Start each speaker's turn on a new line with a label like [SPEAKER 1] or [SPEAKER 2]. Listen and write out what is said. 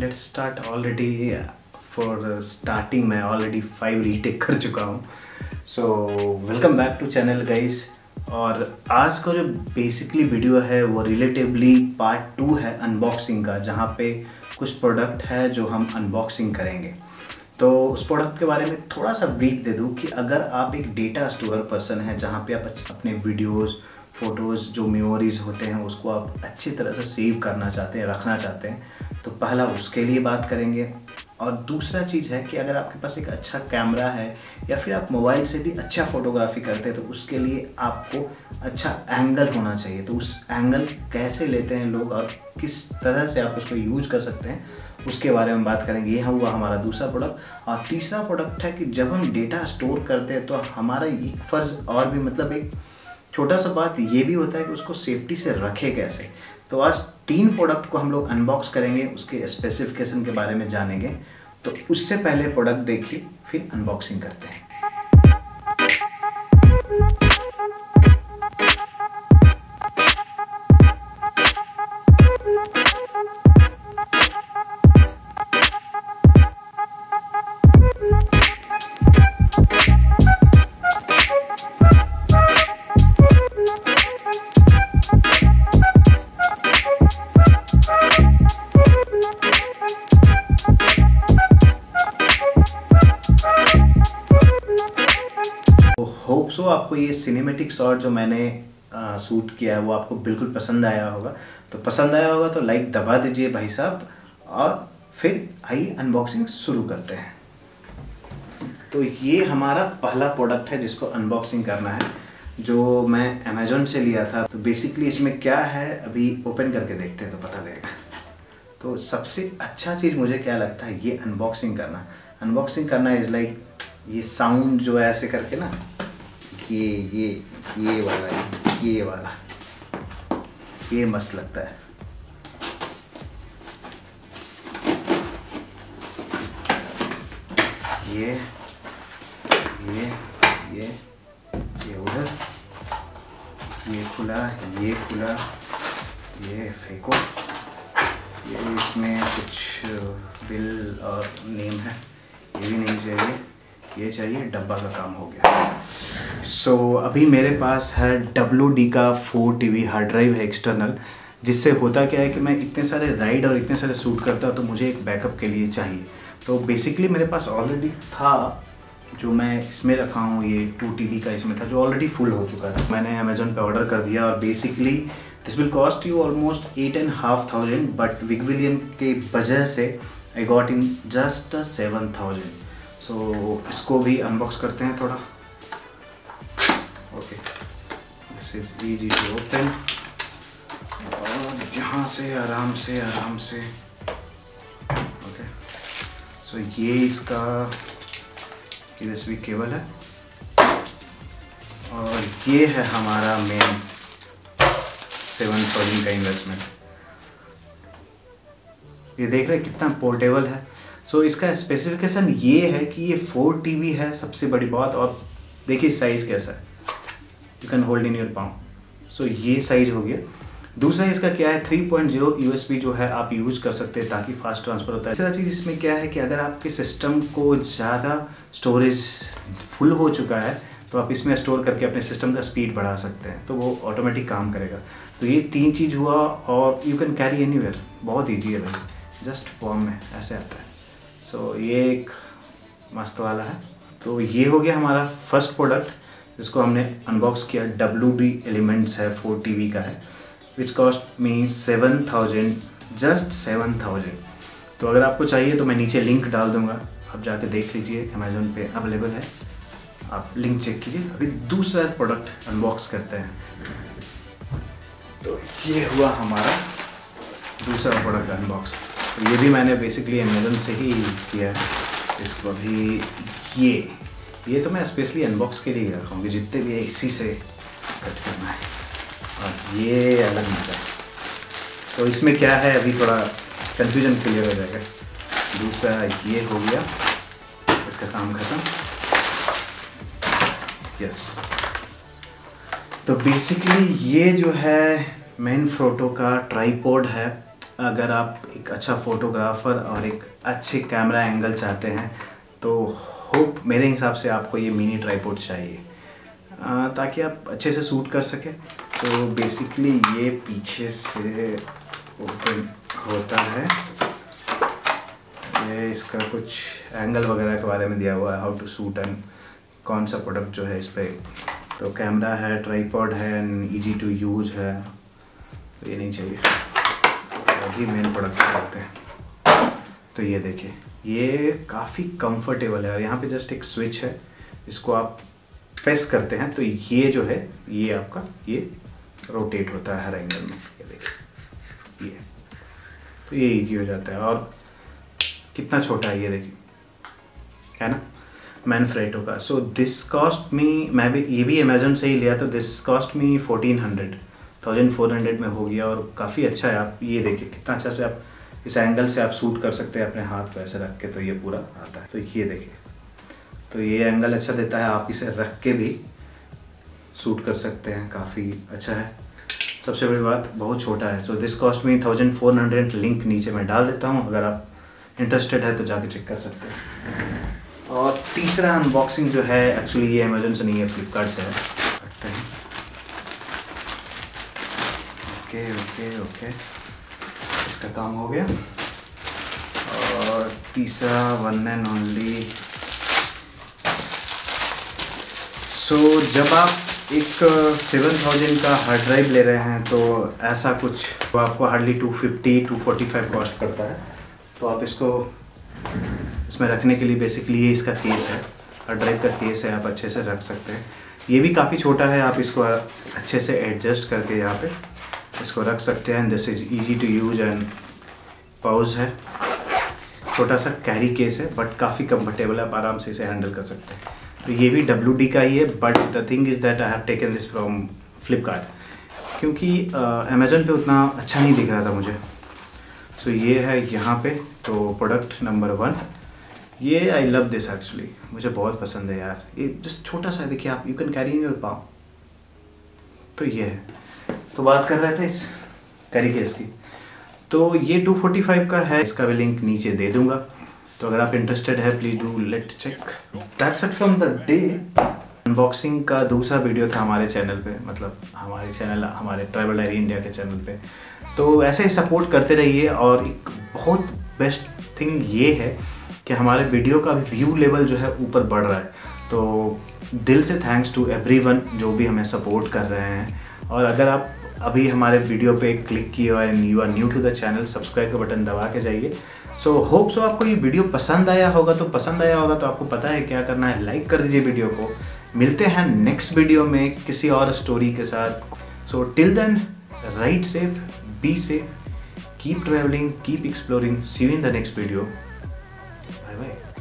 [SPEAKER 1] Let's start already. For starting मैं already 5 retake कर चुका हूँ। So welcome back to channel guys. और आज का जो बेसिकली वीडियो है वो रिलेटिवली पार्ट 2 है अनबॉक्सिंग का, जहाँ पे कुछ प्रोडक्ट है जो हम अनबॉक्सिंग करेंगे। तो उस प्रोडक्ट के बारे में थोड़ा सा ब्रीफ दे दूँ कि अगर आप एक डेटा स्टोर पर्सन है जहाँ पे आप अपने वीडियोस, फ़ोटोज़, जो मेमोरीज़ होते हैं उसको आप अच्छी तरह से सेव करना चाहते हैं, रखना चाहते हैं, तो पहला उसके लिए बात करेंगे। और दूसरा चीज़ है कि अगर आपके पास एक अच्छा कैमरा है या फिर आप मोबाइल से भी अच्छा फ़ोटोग्राफी करते हैं तो उसके लिए आपको अच्छा एंगल होना चाहिए। तो उस एंगल कैसे लेते हैं लोग और किस तरह से आप उसको यूज कर सकते हैं उसके बारे में बात करेंगे। यह हुआ हमारा दूसरा प्रोडक्ट। और तीसरा प्रोडक्ट है कि जब हम डेटा स्टोर करते हैं तो हमारा एक फ़र्ज़ और भी, मतलब एक छोटा सा बात ये भी होता है कि उसको सेफ्टी से रखे कैसे। तो आज 3 प्रोडक्ट को हम लोग अनबॉक्स करेंगे, उसके स्पेसिफिकेशन के बारे में जानेंगे। तो उससे पहले प्रोडक्ट देखिए फिर अनबॉक्सिंग करते हैं। होप सो आपको ये सिनेमैटिक शॉट जो मैंने शूट किया है वो आपको बिल्कुल पसंद आया होगा। तो पसंद आया होगा तो लाइक दबा दीजिए भाई साहब, और फिर आइए अनबॉक्सिंग शुरू करते हैं। तो ये हमारा पहला प्रोडक्ट है जिसको अनबॉक्सिंग करना है, जो मैं अमेज़ॉन से लिया था। तो बेसिकली इसमें क्या है अभी ओपन करके देखते हैं तो पता लगेगा। तो सबसे अच्छा चीज़ मुझे क्या लगता है ये अनबॉक्सिंग करना इज़ लाइक ये साउंड जो है ऐसे करके ना, ये वाला ये मस्त लगता है। ये उधर, ये खुला, ये फेंको। ये इसमें कुछ बिल और नेम है, ये भी नहीं चाहिए, ये चाहिए, डब्बा का काम हो गया। सो अभी मेरे पास है WD का 4 TB हार्ड ड्राइव है एक्सटर्नल, जिससे होता क्या है कि मैं इतने सारे राइड और इतने सारे शूट करता हूँ तो मुझे एक बैकअप के लिए चाहिए। तो बेसिकली मेरे पास ऑलरेडी था जो मैं इसमें रखा हूँ, ये 2 TB का इसमें था जो ऑलरेडी फुल हो चुका था। मैंने अमेज़ॉन पे ऑर्डर कर दिया और basically this will cost you almost 8,500, but विगविलियन के वजह से आई गॉट इन जस्ट 7,000। सो इसको भी अनबॉक्स करते हैं थोड़ा। Okay, this is easy to open. और यहाँ से आराम से ओके। सो ये इसका USB केबल है और ये है हमारा मेन 7,000 का इन्वेस्टमेंट। ये देख रहे हैं कितना पोर्टेबल है। सो इसका स्पेसिफिकेशन ये है कि ये 4 TB है, सबसे बड़ी बात। और देखिए साइज़ कैसा है, you can hold in your palm. So ये साइज हो गया। दूसरा इसका क्या है, 3.0 USB जो है आप यूज कर सकते हैं ताकि फास्ट ट्रांसफ़र होता है। तीसरा चीज़ इसमें क्या है कि अगर आपके सिस्टम को ज़्यादा स्टोरेज फुल हो चुका है तो आप इसमें स्टोर करके अपने सिस्टम का स्पीड बढ़ा सकते हैं, तो वो ऑटोमेटिक काम करेगा। तो ये 3 चीज़ हुआ। और यू कैन कैरी एनीवेयर, बहुत ईजी है भाई, जस्ट फॉर्म में ऐसे आता है। सो ये एक मस्त वाला है। तो ये हो गया हमारा फर्स्ट प्रोडक्ट जिसको हमने अनबॉक्स किया। WD एलिमेंट्स है, 4 TB का है, विच कॉस्ट मी 7,000, जस्ट 7,000। तो अगर आपको चाहिए तो मैं नीचे लिंक डाल दूंगा, आप जाके देख लीजिए, अमेज़ॉन पे अवेलेबल है, आप लिंक चेक कीजिए। अभी दूसरा प्रोडक्ट अनबॉक्स करते हैं। तो ये हुआ हमारा दूसरा प्रोडक्ट अनबॉक्स। तो ये भी मैंने बेसिकली अमेज़ॉन से ही किया है। इसको अभी ये तो मैं स्पेशली अनबॉक्स के लिए रखा हूँ, जितने भी है इसी से कट करना है। और ये अलग मजा है। तो इसमें क्या है अभी थोड़ा कन्फ्यूजन क्लियर हो जाएगा। दूसरा ये हो गया, इसका काम खत्म। यस, तो बेसिकली ये जो है मेन फोटो का ट्राइपॉड है। अगर आप एक अच्छा फोटोग्राफर और एक अच्छे कैमरा एंगल चाहते हैं तो होप मेरे हिसाब से आपको ये मिनी ट्राइपॉड चाहिए ताकि आप अच्छे से शूट कर सकें। तो बेसिकली ये पीछे से ओपन होता है, ये इसका कुछ एंगल वगैरह के बारे में दिया हुआ है, हाउ टू शूट एंड कौन सा प्रोडक्ट जो है इस पर। तो कैमरा है, ट्राइपॉड है, इजी टू यूज है, तो ये नहीं चाहिए, अभी मेन प्रोडक्ट करते हैं। तो ये देखिए, ये काफ़ी कंफर्टेबल है और यहाँ पे जस्ट एक स्विच है, इसको आप प्रेस करते हैं तो ये जो है ये आपका ये रोटेट होता है हर एंगल में। ये देखिए, ये तो ये इजी हो जाता है। और कितना छोटा है ये देखिए, है ना, मैनफ्रेटो का। सो दिस कॉस्ट मी, मैं भी ये भी अमेजोन से ही लिया, तो दिस कॉस्ट मी 1400 में हो गया और काफ़ी अच्छा है। आप ये देखिए कितना अच्छा से आप इस एंगल से आप शूट कर सकते हैं अपने हाथ को ऐसे रख के, तो ये पूरा आता है। तो ये देखिए, तो ये एंगल अच्छा देता है, आप इसे रख के भी शूट कर सकते हैं, काफ़ी अच्छा है। सबसे बड़ी बात, बहुत छोटा है। So this cost me 1400, link नीचे मैं डाल देता हूँ, अगर आप इंटरेस्टेड है तो जाके चेक कर सकते हैं। और तीसरा अनबॉक्सिंग जो है, एक्चुअली ये अमेजोन से नहीं है, फ्लिपकार्ट से है। करते हैं, ओके ओके ओके, इसका काम हो गया। और तीसरा वन एंड ओनली, सो जब आप एक 7000 का हार्ड ड्राइव ले रहे हैं तो ऐसा कुछ तो आपको हार्डली 250-245 कॉस्ट करता है। तो आप इसको इसमें रखने के लिए बेसिकली ये इसका केस है, हार्ड ड्राइव का केस है, आप अच्छे से रख सकते हैं। ये भी काफ़ी छोटा है, आप इसको अच्छे से एडजस्ट करके यहाँ पे इसको रख सकते हैं। This is easy to use and pouch है, छोटा सा कैरी केस है, बट काफ़ी कंफर्टेबल है, आप आराम से इसे हैंडल कर सकते हैं। तो ये भी WD का ही है, but the thing is that I have taken this from Flipkart, क्योंकि अमेजोन पे उतना अच्छा नहीं दिख रहा था मुझे। सो ये है यहाँ पे, तो प्रोडक्ट नंबर 1 ये, आई लव दिस एक्चुअली, मुझे बहुत पसंद है यार। ये जस्ट छोटा सा देखिए आप, you can carry in your पाव। तो ये है, तो बात कर रहे थे इस कैरी केस की। तो ये 245 का है, इसका भी लिंक नीचे दे दूंगा, तो अगर आप इंटरेस्टेड है please do let check. That's it from the day. Unboxing का दूसरा वीडियो था हमारे चैनल पे, मतलब हमारे चैनल, हमारे ट्रैवल डायरी इंडिया के चैनल पे। तो ऐसे ही सपोर्ट करते रहिए। और एक बहुत बेस्ट थिंग ये है कि हमारे वीडियो का व्यू लेवल जो है ऊपर बढ़ रहा है, तो दिल से थैंक्स टू एवरीवन जो भी हमें सपोर्ट कर रहे हैं। और अगर आप अभी हमारे वीडियो पे क्लिक किए हो and you are new to the channel, subscribe का बटन दबा के जाइए। सो होप सो आपको ये वीडियो पसंद आया होगा, तो पसंद आया होगा तो आपको पता है क्या करना है, लाइक कर दीजिए वीडियो को। मिलते हैं नेक्स्ट वीडियो में किसी और स्टोरी के साथ। So till then, ride safe, be safe, keep travelling, keep exploring, see you in the next video, bye bye.